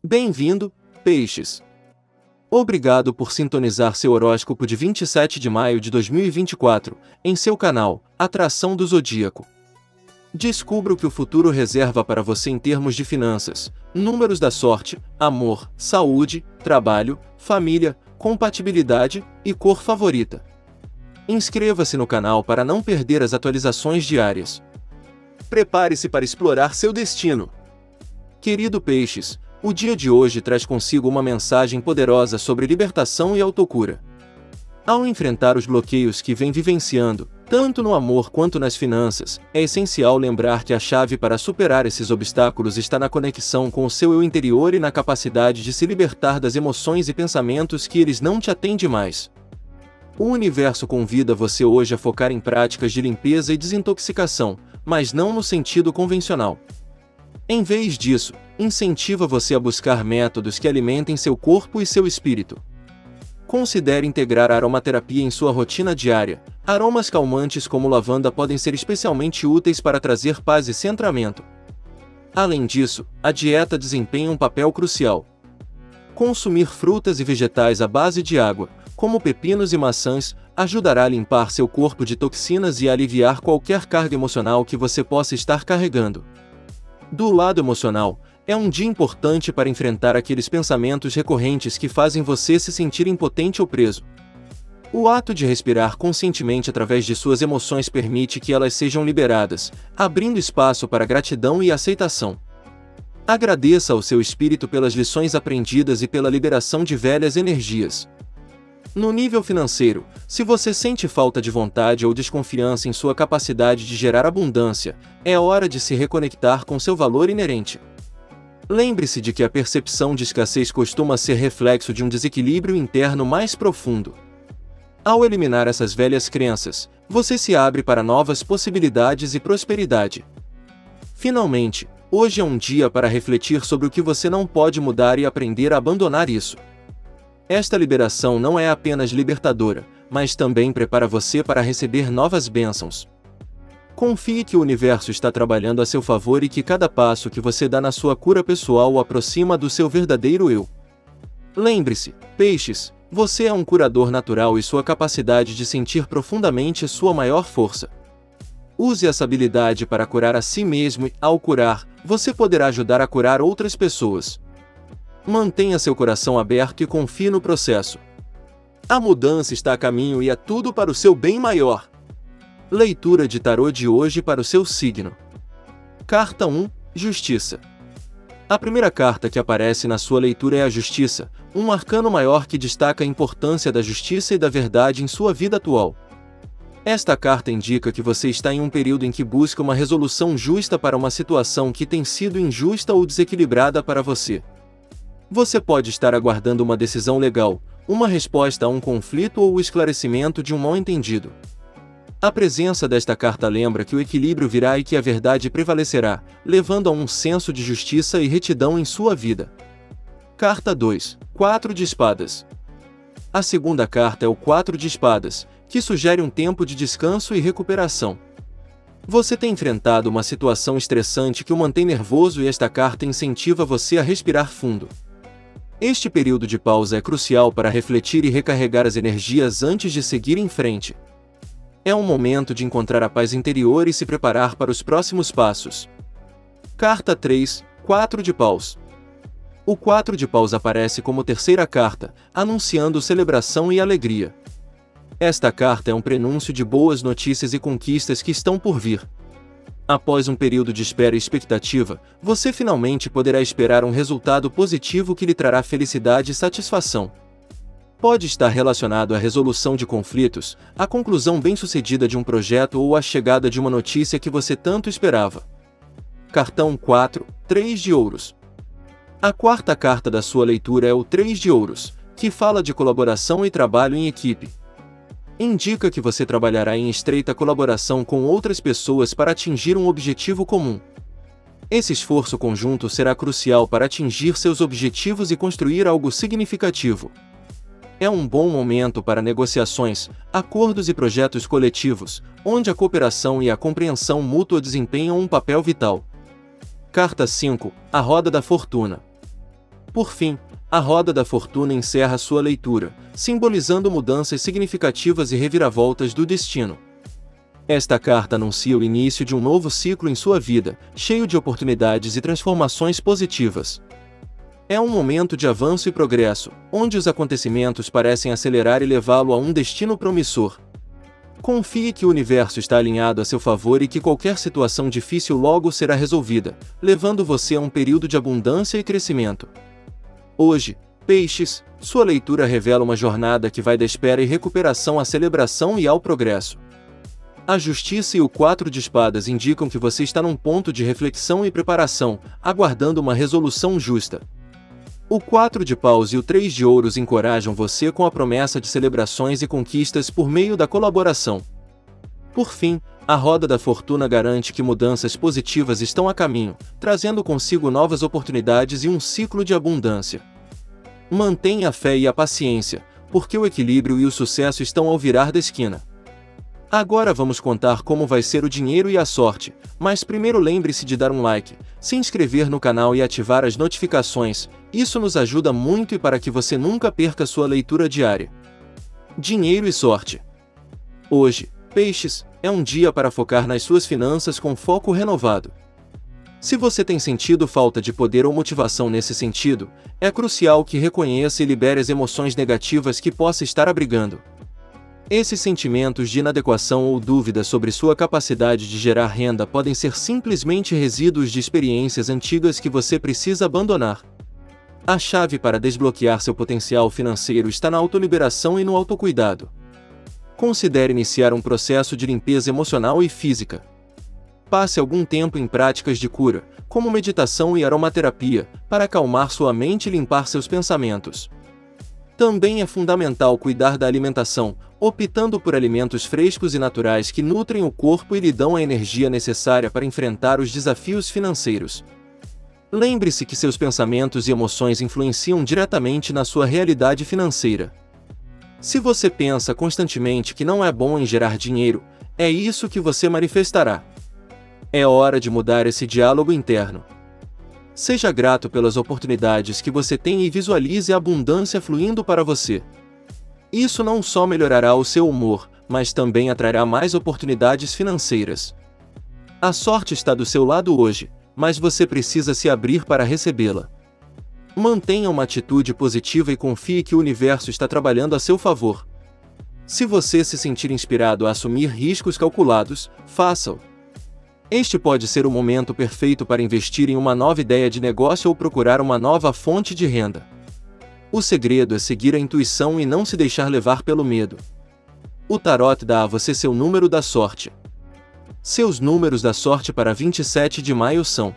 Bem-vindo, Peixes! Obrigado por sintonizar seu horóscopo de 27 de maio de 2024, em seu canal, Atração do Zodíaco. Descubra o que o futuro reserva para você em termos de finanças, números da sorte, amor, saúde, trabalho, família, compatibilidade e cor favorita. Inscreva-se no canal para não perder as atualizações diárias. Prepare-se para explorar seu destino. Querido Peixes, o dia de hoje traz consigo uma mensagem poderosa sobre libertação e autocura. Ao enfrentar os bloqueios que vem vivenciando, tanto no amor quanto nas finanças, é essencial lembrar que a chave para superar esses obstáculos está na conexão com o seu eu interior e na capacidade de se libertar das emoções e pensamentos que eles não te atendem mais. O universo convida você hoje a focar em práticas de limpeza e desintoxicação, mas não no sentido convencional. Em vez disso, incentiva você a buscar métodos que alimentem seu corpo e seu espírito. Considere integrar a aromaterapia em sua rotina diária. Aromas calmantes como lavanda podem ser especialmente úteis para trazer paz e centramento. Além disso, a dieta desempenha um papel crucial. Consumir frutas e vegetais à base de água, como pepinos e maçãs, ajudará a limpar seu corpo de toxinas e a aliviar qualquer carga emocional que você possa estar carregando. Do lado emocional, é um dia importante para enfrentar aqueles pensamentos recorrentes que fazem você se sentir impotente ou preso. O ato de respirar conscientemente através de suas emoções permite que elas sejam liberadas, abrindo espaço para gratidão e aceitação. Agradeça ao seu espírito pelas lições aprendidas e pela liberação de velhas energias. No nível financeiro, se você sente falta de vontade ou desconfiança em sua capacidade de gerar abundância, é hora de se reconectar com seu valor inerente. Lembre-se de que a percepção de escassez costuma ser reflexo de um desequilíbrio interno mais profundo. Ao eliminar essas velhas crenças, você se abre para novas possibilidades e prosperidade. Finalmente, hoje é um dia para refletir sobre o que você não pode mudar e aprender a abandonar isso. Esta liberação não é apenas libertadora, mas também prepara você para receber novas bênçãos. Confie que o universo está trabalhando a seu favor e que cada passo que você dá na sua cura pessoal o aproxima do seu verdadeiro eu. Lembre-se, Peixes, você é um curador natural e sua capacidade de sentir profundamente é sua maior força. Use essa habilidade para curar a si mesmo e, ao curar, você poderá ajudar a curar outras pessoas. Mantenha seu coração aberto e confie no processo. A mudança está a caminho e é tudo para o seu bem maior. Leitura de tarô de hoje para o seu signo. Carta 1, Justiça. A primeira carta que aparece na sua leitura é a Justiça, um arcano maior que destaca a importância da justiça e da verdade em sua vida atual. Esta carta indica que você está em um período em que busca uma resolução justa para uma situação que tem sido injusta ou desequilibrada para você. Você pode estar aguardando uma decisão legal, uma resposta a um conflito ou o esclarecimento de um mal-entendido. A presença desta carta lembra que o equilíbrio virá e que a verdade prevalecerá, levando a um senso de justiça e retidão em sua vida. Carta 2, 4 de Espadas. A segunda carta é o 4 de Espadas, que sugere um tempo de descanso e recuperação. Você tem enfrentado uma situação estressante que o mantém nervoso e esta carta incentiva você a respirar fundo. Este período de pausa é crucial para refletir e recarregar as energias antes de seguir em frente. É um momento de encontrar a paz interior e se preparar para os próximos passos. Carta 3, 4 de Paus. O 4 de Paus aparece como terceira carta, anunciando celebração e alegria. Esta carta é um prenúncio de boas notícias e conquistas que estão por vir. Após um período de espera e expectativa, você finalmente poderá esperar um resultado positivo que lhe trará felicidade e satisfação. Pode estar relacionado à resolução de conflitos, à conclusão bem-sucedida de um projeto ou à chegada de uma notícia que você tanto esperava. Cartão 4, 3 de Ouros. A quarta carta da sua leitura é o 3 de Ouros, que fala de colaboração e trabalho em equipe. Indica que você trabalhará em estreita colaboração com outras pessoas para atingir um objetivo comum. Esse esforço conjunto será crucial para atingir seus objetivos e construir algo significativo. É um bom momento para negociações, acordos e projetos coletivos, onde a cooperação e a compreensão mútua desempenham um papel vital. Carta 5, a Roda da Fortuna. Por fim, a Roda da Fortuna encerra sua leitura, simbolizando mudanças significativas e reviravoltas do destino. Esta carta anuncia o início de um novo ciclo em sua vida, cheio de oportunidades e transformações positivas. É um momento de avanço e progresso, onde os acontecimentos parecem acelerar e levá-lo a um destino promissor. Confie que o universo está alinhado a seu favor e que qualquer situação difícil logo será resolvida, levando você a um período de abundância e crescimento. Hoje, Peixes, sua leitura revela uma jornada que vai da espera e recuperação à celebração e ao progresso. A Justiça e o 4 de Espadas indicam que você está num ponto de reflexão e preparação, aguardando uma resolução justa. O 4 de Paus e o 3 de Ouros encorajam você com a promessa de celebrações e conquistas por meio da colaboração. Por fim, a Roda da Fortuna garante que mudanças positivas estão a caminho, trazendo consigo novas oportunidades e um ciclo de abundância. Mantenha a fé e a paciência, porque o equilíbrio e o sucesso estão ao virar da esquina. Agora vamos contar como vai ser o dinheiro e a sorte, mas primeiro lembre-se de dar um like, se inscrever no canal e ativar as notificações, isso nos ajuda muito e para que você nunca perca sua leitura diária. Dinheiro e sorte. Hoje, Peixes, é um dia para focar nas suas finanças com foco renovado. Se você tem sentido falta de poder ou motivação nesse sentido, é crucial que reconheça e libere as emoções negativas que possa estar abrigando. Esses sentimentos de inadequação ou dúvida sobre sua capacidade de gerar renda podem ser simplesmente resíduos de experiências antigas que você precisa abandonar. A chave para desbloquear seu potencial financeiro está na autoliberação e no autocuidado. Considere iniciar um processo de limpeza emocional e física. Passe algum tempo em práticas de cura, como meditação e aromaterapia, para acalmar sua mente e limpar seus pensamentos. Também é fundamental cuidar da alimentação, optando por alimentos frescos e naturais que nutrem o corpo e lhe dão a energia necessária para enfrentar os desafios financeiros. Lembre-se que seus pensamentos e emoções influenciam diretamente na sua realidade financeira. Se você pensa constantemente que não é bom em gerar dinheiro, é isso que você manifestará. É hora de mudar esse diálogo interno. Seja grato pelas oportunidades que você tem e visualize a abundância fluindo para você. Isso não só melhorará o seu humor, mas também atrairá mais oportunidades financeiras. A sorte está do seu lado hoje, mas você precisa se abrir para recebê-la. Mantenha uma atitude positiva e confie que o universo está trabalhando a seu favor. Se você se sentir inspirado a assumir riscos calculados, faça-o. Este pode ser o momento perfeito para investir em uma nova ideia de negócio ou procurar uma nova fonte de renda. O segredo é seguir a intuição e não se deixar levar pelo medo. O tarot dá a você seu número da sorte. Seus números da sorte para 27 de maio são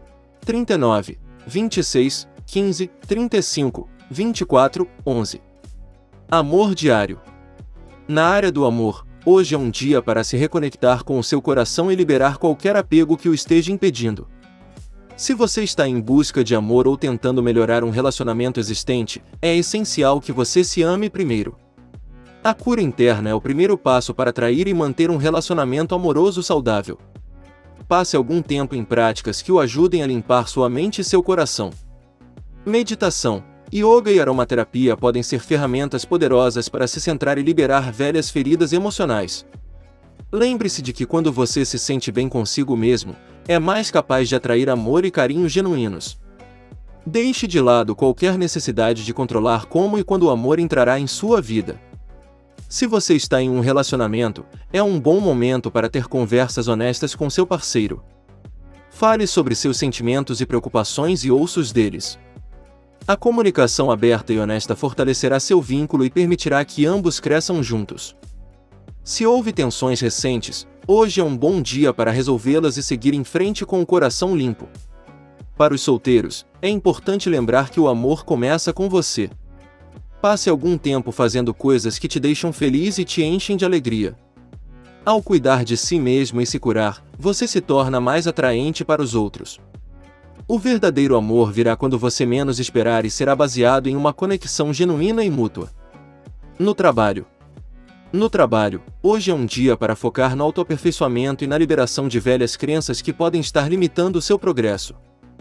39, 26, 15, 35, 24, 11. Amor diário. Na área do amor, hoje é um dia para se reconectar com o seu coração e liberar qualquer apego que o esteja impedindo. Se você está em busca de amor ou tentando melhorar um relacionamento existente, é essencial que você se ame primeiro. A cura interna é o primeiro passo para atrair e manter um relacionamento amoroso saudável. Passe algum tempo em práticas que o ajudem a limpar sua mente e seu coração. Meditação, yoga e aromaterapia podem ser ferramentas poderosas para se centrar e liberar velhas feridas emocionais. Lembre-se de que quando você se sente bem consigo mesmo, é mais capaz de atrair amor e carinho genuínos. Deixe de lado qualquer necessidade de controlar como e quando o amor entrará em sua vida. Se você está em um relacionamento, é um bom momento para ter conversas honestas com seu parceiro. Fale sobre seus sentimentos e preocupações e ouça os deles. A comunicação aberta e honesta fortalecerá seu vínculo e permitirá que ambos cresçam juntos. Se houve tensões recentes, hoje é um bom dia para resolvê-las e seguir em frente com o coração limpo. Para os solteiros, é importante lembrar que o amor começa com você. Passe algum tempo fazendo coisas que te deixam feliz e te enchem de alegria. Ao cuidar de si mesmo e se curar, você se torna mais atraente para os outros. O verdadeiro amor virá quando você menos esperar e será baseado em uma conexão genuína e mútua. No trabalho. No trabalho, hoje é um dia para focar no autoaperfeiçoamento e na liberação de velhas crenças que podem estar limitando o seu progresso.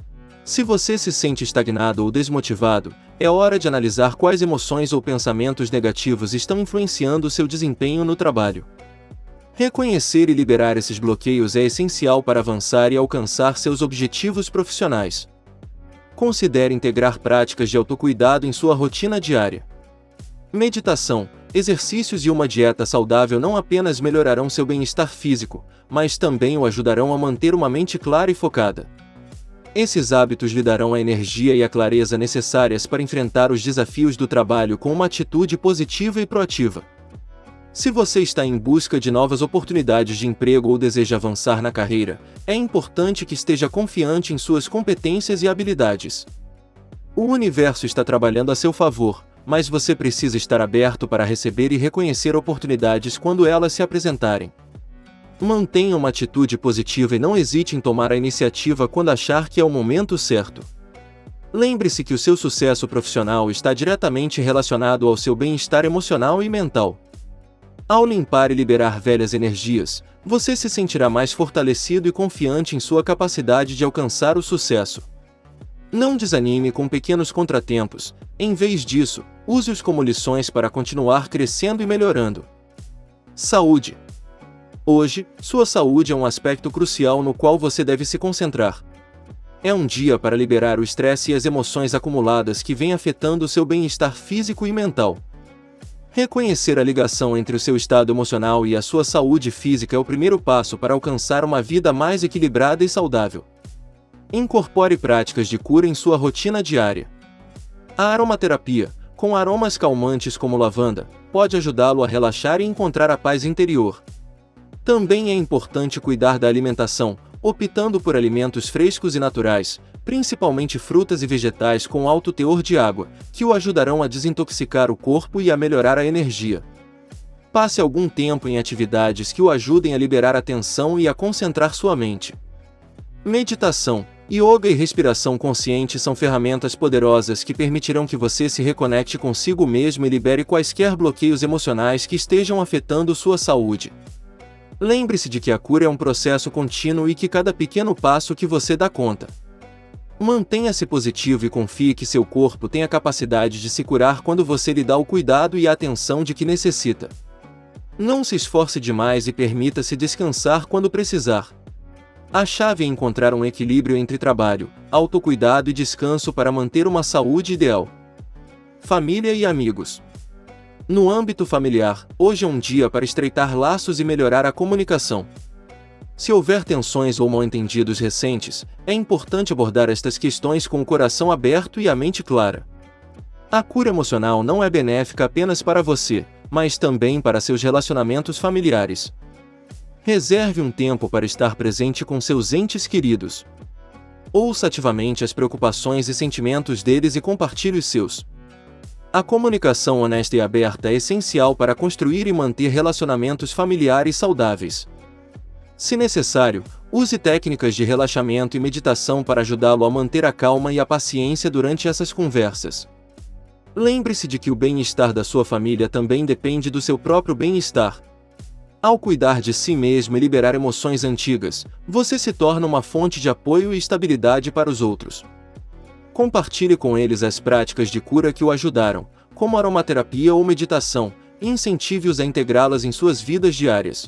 Se você se sente estagnado ou desmotivado, é hora de analisar quais emoções ou pensamentos negativos estão influenciando o seu desempenho no trabalho. Reconhecer e liberar esses bloqueios é essencial para avançar e alcançar seus objetivos profissionais. Considere integrar práticas de autocuidado em sua rotina diária. Meditação, exercícios e uma dieta saudável não apenas melhorarão seu bem-estar físico, mas também o ajudarão a manter uma mente clara e focada. Esses hábitos lhe darão a energia e a clareza necessárias para enfrentar os desafios do trabalho com uma atitude positiva e proativa. Se você está em busca de novas oportunidades de emprego ou deseja avançar na carreira, é importante que esteja confiante em suas competências e habilidades. O universo está trabalhando a seu favor, mas você precisa estar aberto para receber e reconhecer oportunidades quando elas se apresentarem. Mantenha uma atitude positiva e não hesite em tomar a iniciativa quando achar que é o momento certo. Lembre-se que o seu sucesso profissional está diretamente relacionado ao seu bem-estar emocional e mental. Ao limpar e liberar velhas energias, você se sentirá mais fortalecido e confiante em sua capacidade de alcançar o sucesso. Não desanime com pequenos contratempos, em vez disso, use-os como lições para continuar crescendo e melhorando. Saúde. Hoje, sua saúde é um aspecto crucial no qual você deve se concentrar. É um dia para liberar o estresse e as emoções acumuladas que vêm afetando o seu bem-estar físico e mental. Reconhecer a ligação entre o seu estado emocional e a sua saúde física é o primeiro passo para alcançar uma vida mais equilibrada e saudável. Incorpore práticas de cura em sua rotina diária. A aromaterapia, com aromas calmantes como lavanda, pode ajudá-lo a relaxar e encontrar a paz interior. Também é importante cuidar da alimentação, optando por alimentos frescos e naturais, principalmente frutas e vegetais com alto teor de água, que o ajudarão a desintoxicar o corpo e a melhorar a energia. Passe algum tempo em atividades que o ajudem a liberar a tensão e a concentrar sua mente. Meditação, yoga e respiração consciente são ferramentas poderosas que permitirão que você se reconecte consigo mesmo e libere quaisquer bloqueios emocionais que estejam afetando sua saúde. Lembre-se de que a cura é um processo contínuo e que cada pequeno passo que você dá conta. Mantenha-se positivo e confie que seu corpo tem a capacidade de se curar quando você lhe dá o cuidado e a atenção de que necessita. Não se esforce demais e permita-se descansar quando precisar. A chave é encontrar um equilíbrio entre trabalho, autocuidado e descanso para manter uma saúde ideal. Família e amigos. No âmbito familiar, hoje é um dia para estreitar laços e melhorar a comunicação. Se houver tensões ou mal-entendidos recentes, é importante abordar estas questões com o coração aberto e a mente clara. A cura emocional não é benéfica apenas para você, mas também para seus relacionamentos familiares. Reserve um tempo para estar presente com seus entes queridos. Ouça ativamente as preocupações e sentimentos deles e compartilhe os seus. A comunicação honesta e aberta é essencial para construir e manter relacionamentos familiares saudáveis. Se necessário, use técnicas de relaxamento e meditação para ajudá-lo a manter a calma e a paciência durante essas conversas. Lembre-se de que o bem-estar da sua família também depende do seu próprio bem-estar. Ao cuidar de si mesmo e liberar emoções antigas, você se torna uma fonte de apoio e estabilidade para os outros. Compartilhe com eles as práticas de cura que o ajudaram, como aromaterapia ou meditação, e incentive-os a integrá-las em suas vidas diárias.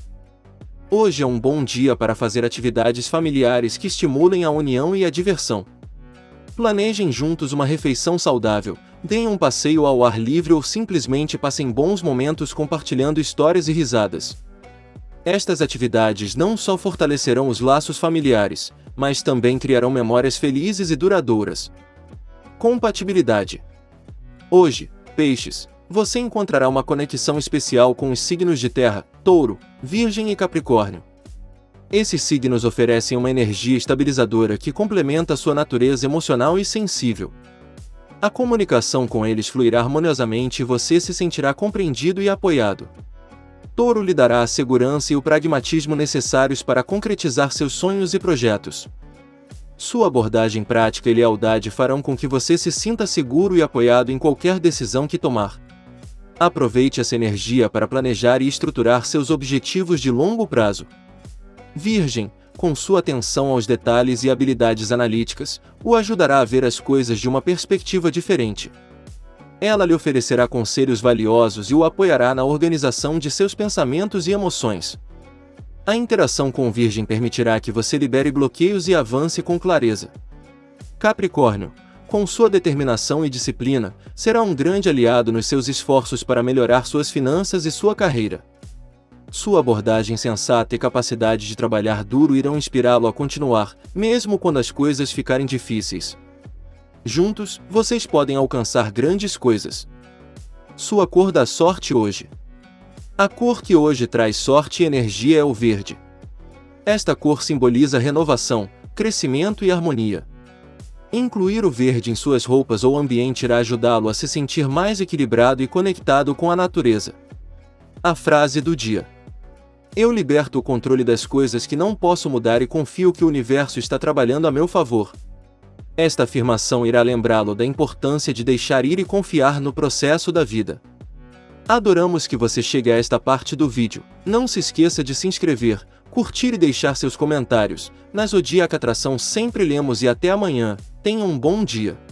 Hoje é um bom dia para fazer atividades familiares que estimulem a união e a diversão. Planejem juntos uma refeição saudável, deem um passeio ao ar livre ou simplesmente passem bons momentos compartilhando histórias e risadas. Estas atividades não só fortalecerão os laços familiares, mas também criarão memórias felizes e duradouras. Compatibilidade. Hoje, peixes, você encontrará uma conexão especial com os signos de terra, Touro, Virgem e Capricórnio. Esses signos oferecem uma energia estabilizadora que complementa sua natureza emocional e sensível. A comunicação com eles fluirá harmoniosamente e você se sentirá compreendido e apoiado. Touro lhe dará a segurança e o pragmatismo necessários para concretizar seus sonhos e projetos. Sua abordagem prática e lealdade farão com que você se sinta seguro e apoiado em qualquer decisão que tomar. Aproveite essa energia para planejar e estruturar seus objetivos de longo prazo. Virgem, com sua atenção aos detalhes e habilidades analíticas, o ajudará a ver as coisas de uma perspectiva diferente. Ela lhe oferecerá conselhos valiosos e o apoiará na organização de seus pensamentos e emoções. A interação com Virgem permitirá que você libere bloqueios e avance com clareza. Capricórnio, com sua determinação e disciplina, será um grande aliado nos seus esforços para melhorar suas finanças e sua carreira. Sua abordagem sensata e capacidade de trabalhar duro irão inspirá-lo a continuar, mesmo quando as coisas ficarem difíceis. Juntos, vocês podem alcançar grandes coisas. Sua cor da sorte hoje. A cor que hoje traz sorte e energia é o verde. Esta cor simboliza renovação, crescimento e harmonia. Incluir o verde em suas roupas ou ambiente irá ajudá-lo a se sentir mais equilibrado e conectado com a natureza. A frase do dia: eu liberto o controle das coisas que não posso mudar e confio que o universo está trabalhando a meu favor. Esta afirmação irá lembrá-lo da importância de deixar ir e confiar no processo da vida. Adoramos que você chegue a esta parte do vídeo. Não se esqueça de se inscrever, curtir e deixar seus comentários. Na Zodíaca Atração sempre lemos e até amanhã. Tenha um bom dia.